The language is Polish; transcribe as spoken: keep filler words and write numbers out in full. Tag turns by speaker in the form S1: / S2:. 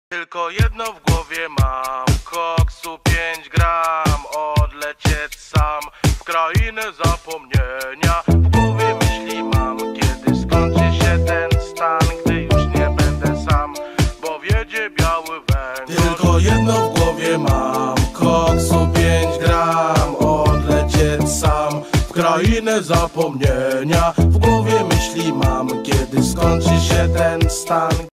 S1: Tylko jedno w głowie mam, koksu pięć gram, odlecieć sam w krainę zapomnienia. W głowie myśli mam, kiedy skończy się ten stan, gdy już nie będę sam, bo wiedzie biały węgiel. Tylko jedno w głowie mam, koksu pięć gram, odlecieć sam w krainę zapomnienia. W głowie myśli mam, kiedy skończy się ten stan.